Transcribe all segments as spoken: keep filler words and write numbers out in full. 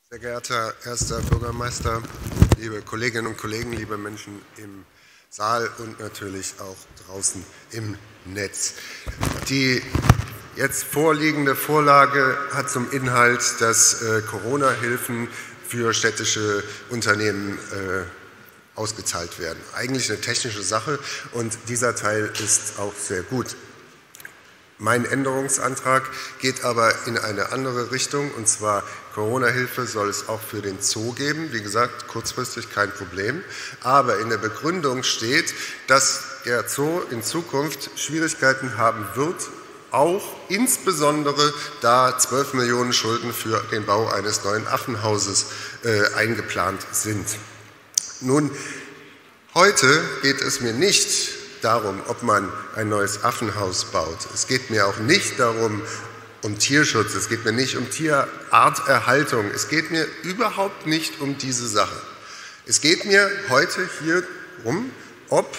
Sehr geehrter erster Bürgermeister, liebe Kolleginnen und Kollegen, liebe Menschen im Saal und natürlich auch draußen im Netz. Die jetzt vorliegende Vorlage hat zum Inhalt, dass äh, Corona-Hilfen für städtische Unternehmen äh, ausgezahlt werden. Eigentlich eine technische Sache und dieser Teil ist auch sehr gut. Mein Änderungsantrag geht aber in eine andere Richtung, und zwar Corona-Hilfe soll es auch für den Zoo geben. Wie gesagt, kurzfristig kein Problem. Aber in der Begründung steht, dass der Zoo in Zukunft Schwierigkeiten haben wird, auch insbesondere da zwölf Millionen Schulden für den Bau eines neuen Affenhauses äh, eingeplant sind. Nun, heute geht es mir nicht darum, ob man ein neues Affenhaus baut. Es geht mir auch nicht darum, um Tierschutz, es geht mir nicht um Tierarterhaltung, es geht mir überhaupt nicht um diese Sache. Es geht mir heute hier darum, ob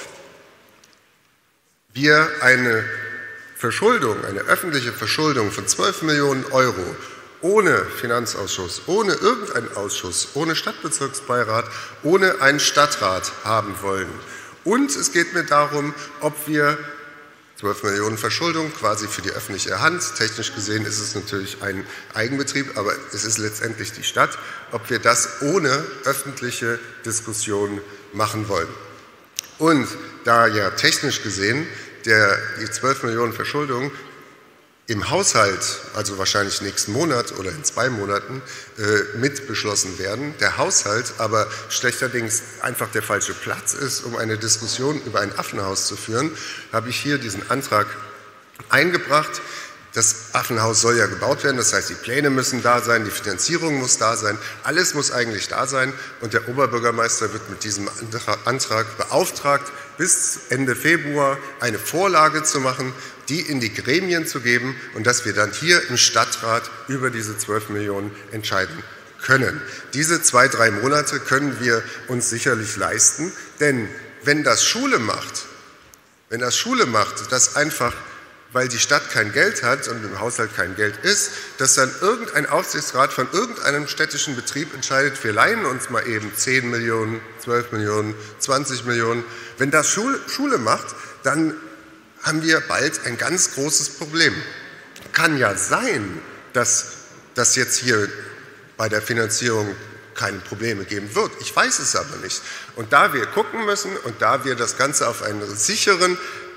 wir eine Verschuldung, eine öffentliche Verschuldung von zwölf Millionen Euro ohne Finanzausschuss, ohne irgendeinen Ausschuss, ohne Stadtbezirksbeirat, ohne einen Stadtrat haben wollen. Und es geht mir darum, ob wir zwölf Millionen Verschuldung quasi für die öffentliche Hand, technisch gesehen ist es natürlich ein Eigenbetrieb, aber es ist letztendlich die Stadt, ob wir das ohne öffentliche Diskussion machen wollen. Und da ja technisch gesehen der, die zwölf Millionen Verschuldung im Haushalt, also wahrscheinlich nächsten Monat oder in zwei Monaten, äh, mit beschlossen werden, der Haushalt aber schlechterdings einfach der falsche Platz ist, um eine Diskussion über ein Affenhaus zu führen, habe ich hier diesen Antrag eingebracht. Das Affenhaus soll ja gebaut werden, das heißt, die Pläne müssen da sein, die Finanzierung muss da sein, alles muss eigentlich da sein und der Oberbürgermeister wird mit diesem Antrag beauftragt, bis Ende Februar eine Vorlage zu machen, die in die Gremien zu geben und dass wir dann hier im Stadtrat über diese zwölf Millionen entscheiden können. Diese zwei, drei Monate können wir uns sicherlich leisten, denn wenn das Schule macht, wenn das Schule macht, dass einfach, weil die Stadt kein Geld hat und im Haushalt kein Geld ist, dass dann irgendein Aufsichtsrat von irgendeinem städtischen Betrieb entscheidet, wir leihen uns mal eben zehn Millionen, zwölf Millionen, zwanzig Millionen. Wenn das Schule, Schule macht, dann haben wir bald ein ganz großes Problem. Kann ja sein, dass das jetzt hier bei der Finanzierung keine Probleme geben wird. Ich weiß es aber nicht. Und da wir gucken müssen und da wir das Ganze auf einen sicheren,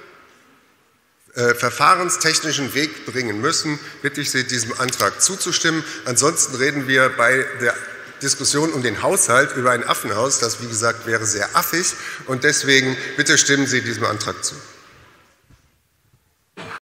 äh, verfahrenstechnischen Weg bringen müssen, bitte ich Sie, diesem Antrag zuzustimmen. Ansonsten reden wir bei der Diskussion um den Haushalt über ein Affenhaus. Das, wie gesagt, wäre sehr affig. Und deswegen bitte stimmen Sie diesem Antrag zu.